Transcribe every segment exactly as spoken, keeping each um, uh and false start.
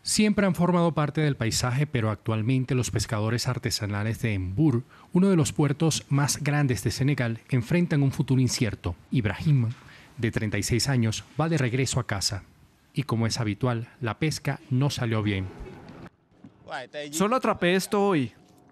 Siempre han formado parte del paisaje, pero actualmente los pescadores artesanales de Mbour, uno de los puertos más grandes de Senegal, enfrentan un futuro incierto. Ibrahim, de treinta y seis años, va de regreso a casa. Y como es habitual, la pesca no salió bien. Solo atrapé esto hoy.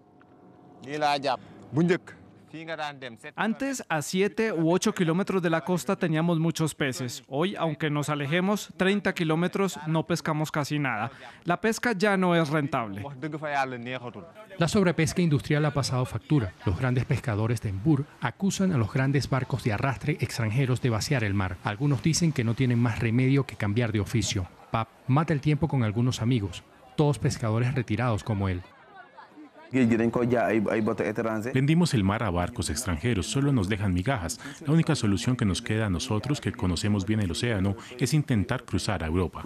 Antes, a siete u ocho kilómetros de la costa teníamos muchos peces. Hoy, aunque nos alejemos treinta kilómetros, no pescamos casi nada. La pesca ya no es rentable. La sobrepesca industrial ha pasado factura. Los grandes pescadores de Mbour acusan a los grandes barcos de arrastre extranjeros de vaciar el mar. Algunos dicen que no tienen más remedio que cambiar de oficio. Pap mata el tiempo con algunos amigos, todos pescadores retirados como él. Vendimos el mar a barcos extranjeros, solo nos dejan migajas. La única solución que nos queda a nosotros, que conocemos bien el océano, es intentar cruzar a Europa.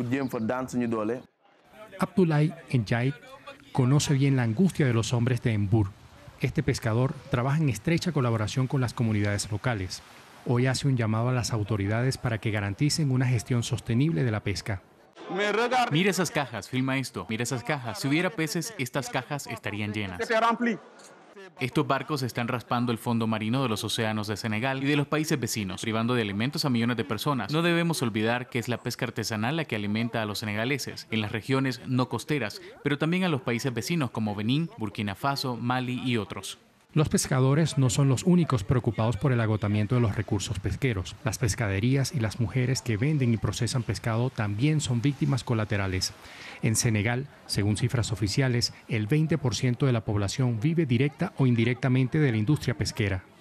Abdoulaye Ndiaye conoce bien la angustia de los hombres de Mbour. Este pescador trabaja en estrecha colaboración con las comunidades locales. Hoy hace un llamado a las autoridades para que garanticen una gestión sostenible de la pesca. Mira esas cajas, filma esto, mira esas cajas. Si hubiera peces, estas cajas estarían llenas. Estos barcos están raspando el fondo marino de los océanos de Senegal y de los países vecinos, privando de alimentos a millones de personas. No debemos olvidar que es la pesca artesanal la que alimenta a los senegaleses, en las regiones no costeras, pero también a los países vecinos como Benín, Burkina Faso, Mali y otros. Los pescadores no son los únicos preocupados por el agotamiento de los recursos pesqueros. Las pescaderías y las mujeres que venden y procesan pescado también son víctimas colaterales. En Senegal, según cifras oficiales, el veinte por ciento de la población vive directa o indirectamente de la industria pesquera.